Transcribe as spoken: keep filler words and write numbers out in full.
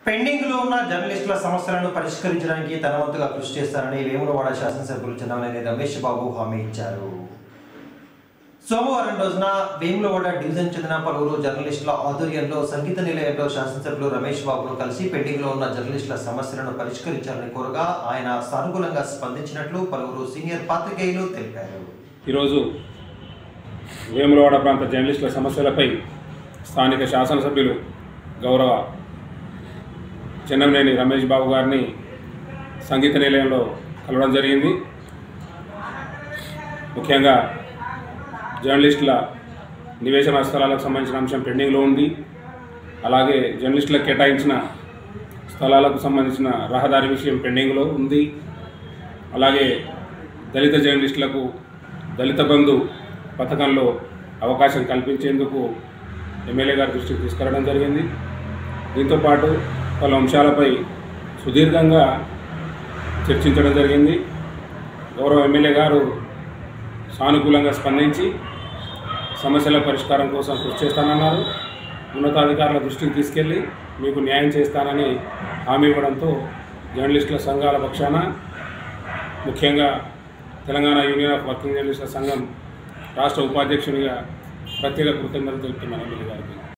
Pending లో ఉన్న జర్నలిస్టుల సమస్యలను పరిష్కరించడానికి తన వంతుగా కృషి చేస్తారని వేములవాడ శాసనసభ్యులు చంద్రమనేని రమేష్ బాబు హామీ ఇచ్చారు. సోమవారం రోజున వేములవాడ డివిజన్ చెందిన పలువురు జర్నలిస్టుల ఆధ్వర్యంలో సంగీత నిలయంలో శాసనసభ్యులు రమేష్ బాబును కలిసి పెండింగ్ లో ఉన్న జర్నలిస్టుల సమస్యలను పరిష్కరించాలని కోరగా ఆయన సానుకూలంగా స్పందించినట్లు పలువురు సీనియర్ పాత్రికేయులు తెలిపారు. ఈరోజు వేములవాడ ప్రాంత జర్నలిస్టుల సమస్యలపై స్థానిక శాసనసభ్యులు గౌరవ చంద్రమనేని రమేష్ బాబు గారిని సంగీత నిలయంలో కలవడం జరిగింది. ముఖ్యంగా జర్నలిస్టుల నివేశన స్థలాలకు సంబంధించిన అంశం పెండింగ్లో ఉంది. అలాగే జర్నలిస్టులకు కేటాయించిన స్థలాలకు సంబంధించిన రహదారి విషయం పెండింగ్లో ఉంది. అలాగే దళిత జర్నలిస్టులకు దళిత బంధు పథకంలో అవకాశం కల్పించేందుకు ఎమ్మెల్యే గారి దృష్టికి తీసుకురావడం జరిగింది. దీంతోపాటు పలు అంశాలపై సుదీర్ఘంగా చర్చించడం జరిగింది. గౌరవ ఎమ్మెల్యే గారు సానుకూలంగా స్పందించి సమస్యల పరిష్కారం కోసం కృషి చేస్తానన్నారు. ఉన్నతాధికారుల దృష్టికి తీసుకెళ్లి మీకు న్యాయం చేస్తానని హామీ ఇవ్వడంతో జర్నలిస్టుల సంఘాల పక్షాన, ముఖ్యంగా తెలంగాణ యూనియన్ ఆఫ్ వర్కింగ్ జర్నలిస్టుల సంఘం రాష్ట్ర ఉపాధ్యక్షునిగా ప్రత్యేక కృతజ్ఞతలు తెలుపుతున్నాను ఎమ్మెల్యే గారికి.